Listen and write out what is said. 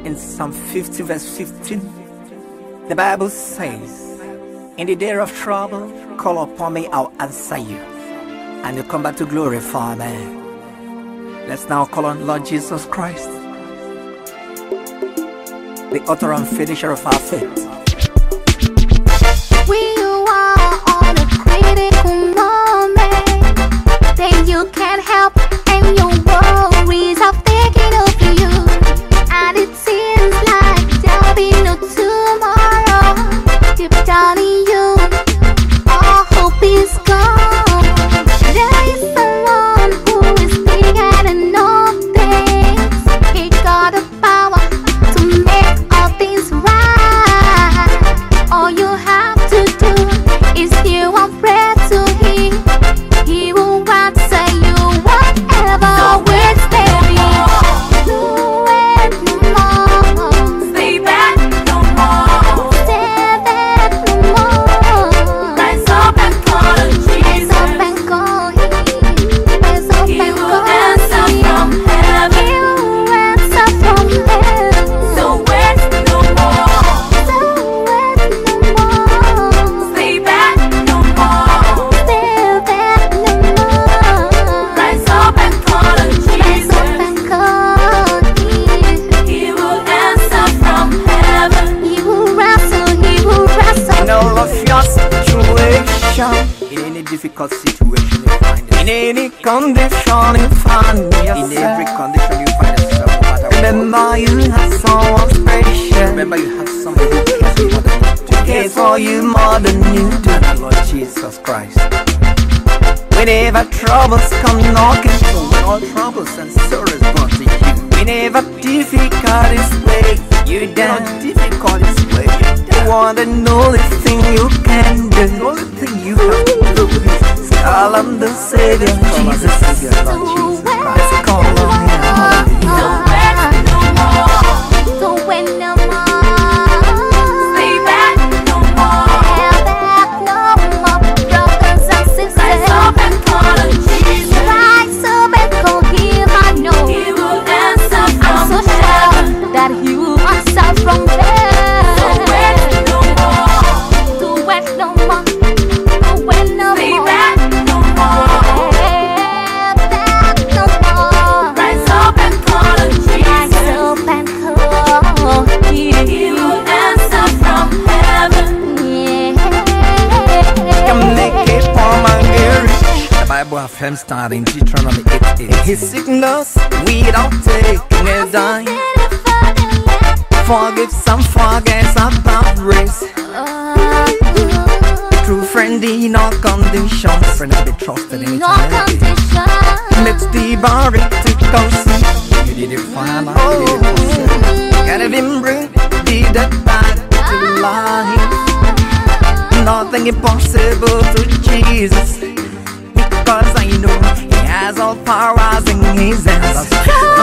In Psalm 50 verse 15, the Bible says, in the day of trouble, call upon me, I'll answer you, and you'll come back to glorify me. Let's now call on Lord Jesus Christ, the author and finisher of our faith. When you are on a critical moment, then you can't help and your worries are taking over you, and it seems like there'll be no tomorrow. Deep down in you, all hope is gone. There is someone who is bigger than all things. He got the power to make all things right. All you have to do is hear one prayer to him. He will answer you whatever. So wait, baby. Do it no more. Stay back no more. Stay back no more. Rise up and call on Rise Jesus. up and call him. Rise up He and will call answer him. from heaven. He will answer from heaven. So wait no more. So wait no more. Stay back no more. Stay back no more. Rise up and call on Rise Jesus. up and call him. He will answer from heaven. He will wrestle, he will wrestle. In all of your situation, in any difficult situation you find yourself, in any condition you find yourself, in every condition you find yourself, no matter what. Remember you have someone special. Remember you have someone who cares for you more than you do. And our Lord Jesus Christ. Whenever troubles come knocking, so when all troubles and sorrows brought to you, whenever difficulties play you down, difficulties play you down, the one and only thing you can do, the only thing you have to do is call on the Savior, Jesus, Lord Jesus Christ. Call on Him. So wait no more. So wait no more. Stay back no more. Stay back no more. Brothers and sisters, Rise up and call on Jesus. rise up and call him. I know He will answer I'm from so heaven. sure that he will answer from So wait there. no more. To wait no more. To wait no Stay more. back no more. Stay back no more. Rise up and call on Rise Jesus. up and call He will answer from heaven. Can make it for my marriage. The Bible affirms that in Deuteronomy 8:8. His sickness without taking a dime. Forgive some, forget about race. True friend in all conditions. Friend to be trusted in No eternity. condition. Makes the barrier to conceive. You did it find out, you did it conceive. Gotta be bring the dead back to life. Nothing impossible to Jesus, because I know He has all powers in His hands.